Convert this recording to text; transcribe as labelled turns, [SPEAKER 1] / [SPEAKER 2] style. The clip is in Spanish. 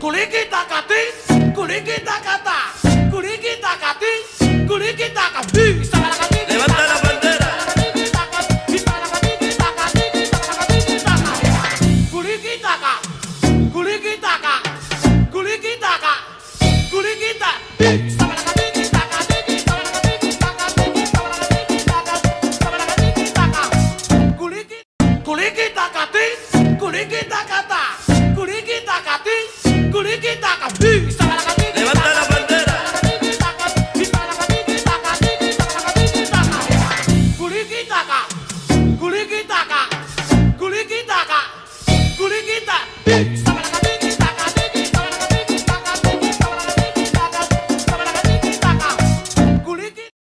[SPEAKER 1] Kulikitacati, kulikitacata, kulikitacati, kulikitacati.
[SPEAKER 2] Levanta la bandera.
[SPEAKER 1] Kulikitaca, kulikitaca, kulikitaca, kulikita. Kulikitacati, kulikitacata, kulikitacati, kulikitacati.
[SPEAKER 2] Levanta la bandera.
[SPEAKER 1] Kulikitaca, kulikitaca, kulikitaca, kulikita.